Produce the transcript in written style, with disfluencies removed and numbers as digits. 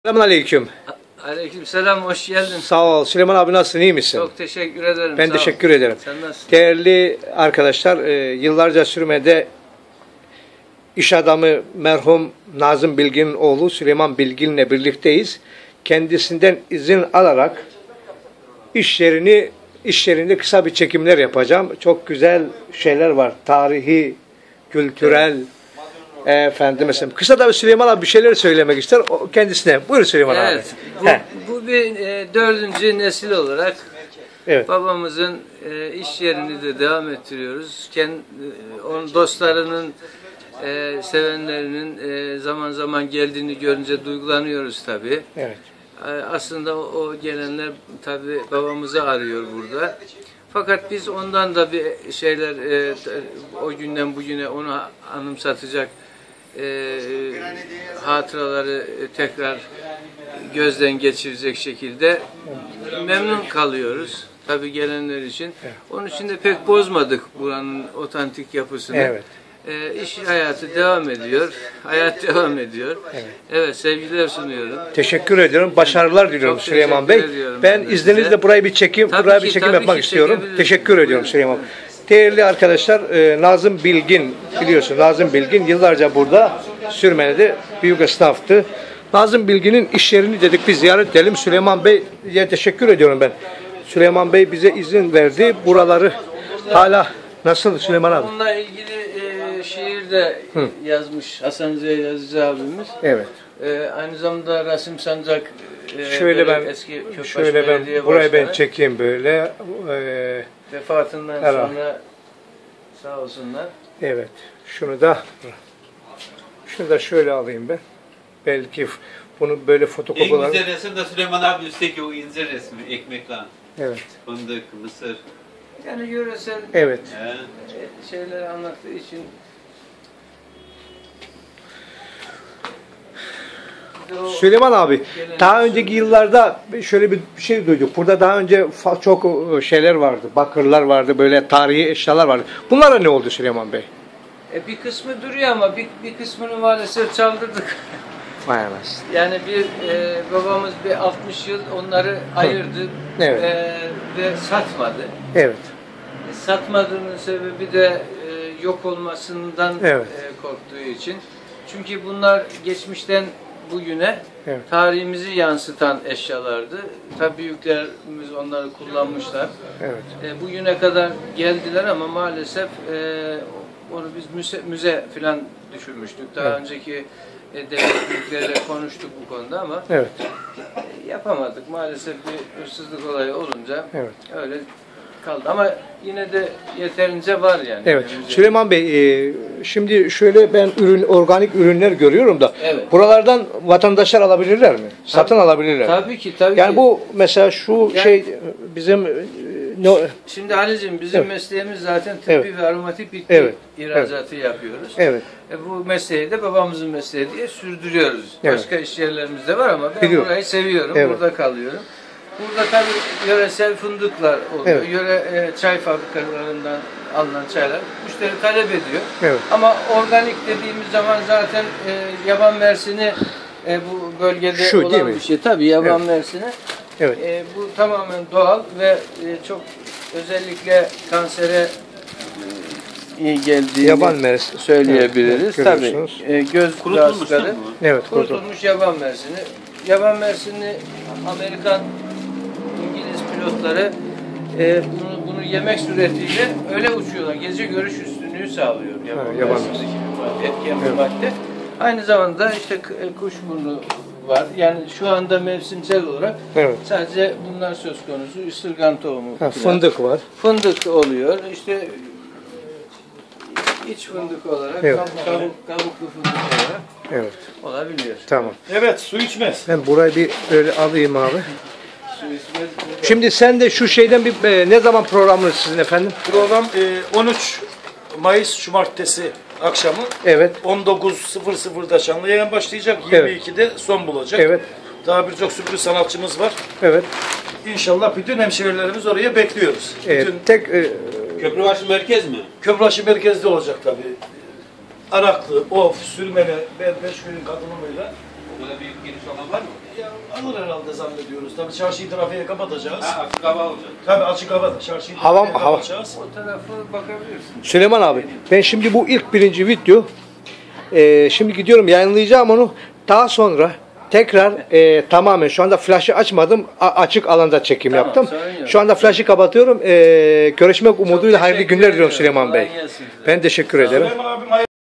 Selamünaleyküm. Aleykümselam, hoş geldin. Sağ ol. Süleyman abi nasılsın? İyi misin? Çok teşekkür ederim. Ben teşekkür ederim. Sen nasılsın? Değerli arkadaşlar, yıllarca Sürme'de iş adamı merhum Nazım Bilgin'in oğlu Süleyman Bilgin'le birlikteyiz. Kendisinden izin alarak iş yerinde kısa bir çekimler yapacağım. Çok güzel şeyler var. Tarihi, kültürel, efendim mesela. Kısa da Süleyman abi bir şeyler söylemek ister kendisine. Buyur Süleyman abi. Evet. Bu bir dördüncü nesil olarak babamızın iş yerini de devam ettiriyoruz. Onun dostlarının, sevenlerinin zaman zaman geldiğini görünce duygulanıyoruz tabii. Evet. Aslında o gelenler tabii babamızı arıyor burada. Fakat biz ondan da bir şeyler o günden bugüne onu anımsatacak hatıraları tekrar gözden geçirecek şekilde memnun kalıyoruz. Tabii gelenler için. Evet. Onun için de pek bozmadık buranın otantik yapısını. Evet. İş hayatı devam ediyor. Hayat devam ediyor. Evet. Evet, sevgiler sunuyorum. Teşekkür ediyorum. Başarılar diliyorum Çok Süleyman Bey. ediyorum Ben ben izninizle size. buraya bir çekim yapmak istiyorum. Teşekkür ediyorum Süleyman Bey. Değerli arkadaşlar, Nazım Bilgin biliyorsun. Nazım Bilgin yıllarca burada Sürmene'de büyük esnaftı. Nazım Bilgin'in iş yerini dedik bir ziyaret edelim. Süleyman Bey'e teşekkür ediyorum ben. Süleyman Bey bize izin verdi. Buraları hala nasıl Süleyman abi? Bununla ilgili şiir de yazmış Hasan Ziya Yazıcı abimiz. Evet. Aynı zamanda Rasim Sancak eski şöyle ben burayı ben çekeyim böyle. Vefatından sonra sağ olsunlar. Evet. Şunu da şöyle alayım ben. Belki bunu böyle fotokopi olarak. En güzel resim de Süleyman abi üstteki o ince resmi ekmekle. Evet. Fındık, mısır. Yani yöresel Evet. şeyleri anlattığı için Süleyman abi, daha önceki yıllarda şöyle bir şey duyduk. Burada daha önce çok şeyler vardı. Bakırlar vardı, böyle tarihi eşyalar vardı. Bunlara ne oldu Süleyman Bey? bir kısmı duruyor ama bir kısmını maalesef çaldırdık. Vay anasını. Yani babamız bir 60 yıl onları ayırdı Evet. Ve satmadı. Evet. Satmadığının sebebi de yok olmasından Evet. Korktuğu için. Çünkü bunlar geçmişten bugüne Evet. tarihimizi yansıtan eşyalardı. Tabii büyüklerimiz onları kullanmışlar. Evet. Bugüne kadar geldiler ama maalesef onu biz müze falan düşünmüştük. Daha önceki devlet büyükleriyle konuştuk bu konuda ama Evet. yapamadık. Maalesef bir hırsızlık olayı olunca öyle kaldı. Ama yine de yeterince var yani. Evet. Süleyman Bey, şimdi şöyle ben organik ürünler görüyorum da buralardan vatandaşlar alabilirler mi? Satın alabilirler. Tabii ki. Yani bu mesela şu bizim Şimdi Ali'cim bizim mesleğimiz zaten tıbbi ve aromatik bitki ihracatı yapıyoruz. Evet. Bu mesleği de babamızın mesleği diye sürdürüyoruz. Başka iş yerlerimiz de var ama ben burayı seviyorum. Burada kalıyorum. Burada tabii yöresel fındıklar oluyor. Yöre çay fabrikalarından alınan çaylar müşteri talep ediyor. Ama organik dediğimiz zaman zaten yaban mersini bu bölgede olan bir şey. Tabii yaban mersini. Bu tamamen doğal ve çok özellikle kansere iyi geldiğini söyleyebiliriz. Tabii göz rahatsızlıkları. Kurutulmuş yaban mersini. Yaban mersini Amerikan, İngiliz pilotları bunu yemek suretiyle öyle uçuyorlar. Gece görüş üstünlüğü sağlıyor. Yaban mersini etken bir madde. Aynı zamanda işte kuşburnu var. Yani şu anda mevsimsel olarak sadece bunlar söz konusu. Isırgan tohumu. Fındık var. Fındık oluyor. İşte iç fındık olarak, kabuklu fındık olarak olabiliyor. Tamam. Evet, su içmez. Ben burayı bir öyle alayım abi. Şimdi sen de şu şeyden ne zaman programınız sizin efendim? Program 13 Mayıs Cumartesi akşamı. Evet. 19.00'da canlı yayın başlayacak. 22'de son bulacak. Daha birçok sürpriz sanatçımız var. İnşallah bütün hemşehrilerimiz oraya bekliyoruz. Köprübaşı merkez mi? Köprübaşı merkezde olacak tabii. Araklı, Of, Sürmene, 5 günün katılımıyla. O kadar büyük geniş alan var mı? Alır herhalde zannediyoruz. Tabii çarşıyı trafiğe kapatacağız. Ha, açık hava olacak. Tabii açık havada. Çarşıyı Hava- trafiğe hava- kapatacağız. O tarafı bakabilirsin. Süleyman abi, ben şimdi bu ilk birinci video, şimdi gidiyorum yayınlayacağım onu. Daha sonra tekrar tamamen şu anda flaşı açmadım, açık alanda çekim Tamam, yaptım. sorun yok. Şu anda flaşı kapatıyorum. Görüşmek umuduyla hayırlı Teşekkür günler diliyorum ediyorum. Süleyman Bey. Kolay gelsin size. Ben teşekkür ederim. Süleyman abim